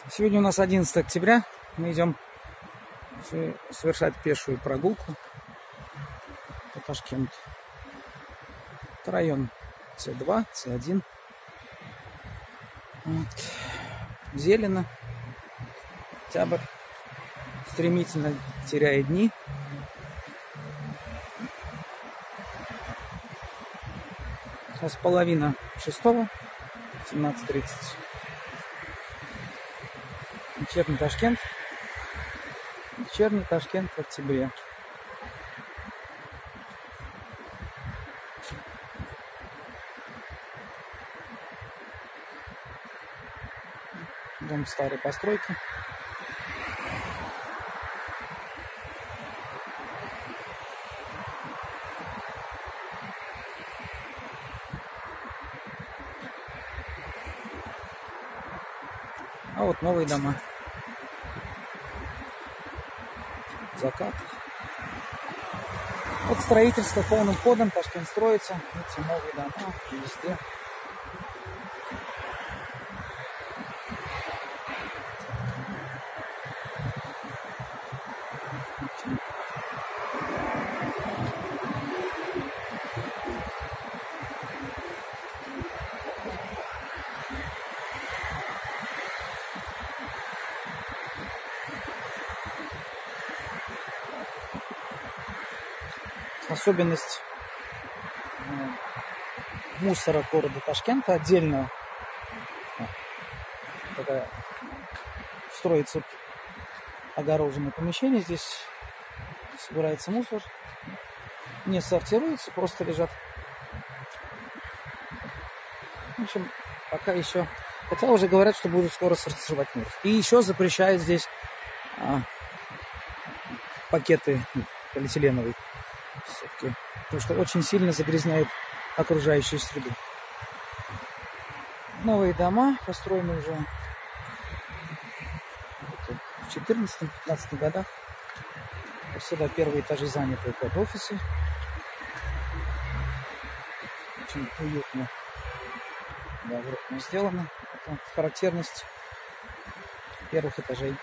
Сегодня у нас 11 октября. Мы идем совершать пешую прогулку по Ташкенту. Это район С2, С1. Вот. Зелено. Октябрь стремительно теряет дни. Сейчас половина шестого, 17:30. Вечерний Ташкент. Вечерний Ташкент в октябре. Дом старой постройки. А вот новые дома. Закат. Вот строительство полным ходом. Ташкент строится. Эти новые дома везде. Особенность мусора города Ташкента отдельно, когда строится огороженное помещение, здесь собирается мусор, не сортируется, просто лежат. В общем, пока еще, хотя уже говорят, что будут скоро сортировать мусор. И еще запрещают здесь пакеты полиэтиленовые. Все-таки, потому что очень сильно загрязняет окружающую среду. Новые дома построены уже в 14-15 годах. Всегда первые этажи заняты под офисы. Очень уютно, добротно сделано. Это характерность первых этажей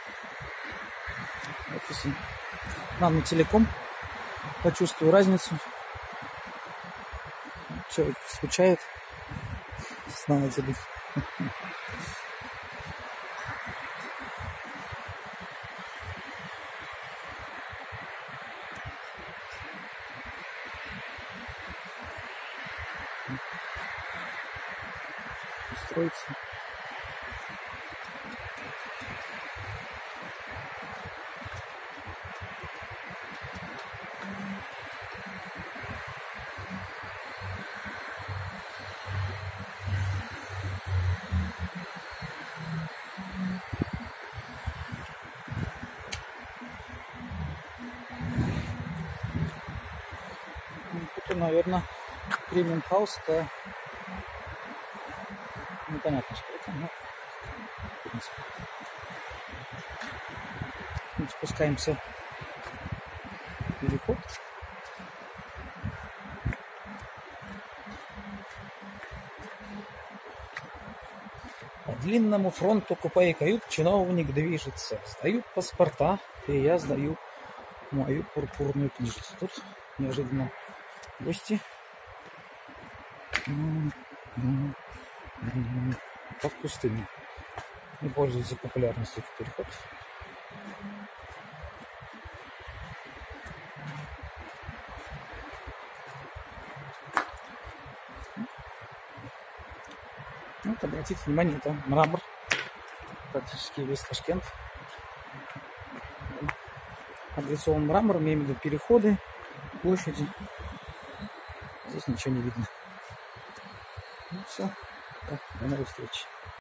офиса. Нам Телеком. Почувствую разницу. Человек скучает. Становится быть. Устроиться. Это, наверное, премиум хаус. Это непонятно, что это, но в принципе. Мы спускаемся в переход. По длинному фронту купе и кают чиновник движется. Сдают паспорта, и я сдаю мою пурпурную книжицу. Тут неожиданно гости. Как пустыня. Не пользуется популярностью в переход. Вот, обратите внимание, это мрамор. Практически весь Ташкент облицован мрамором, я имею в виду переходы, площади. Здесь ничего не видно. Ну все, до новых встреч.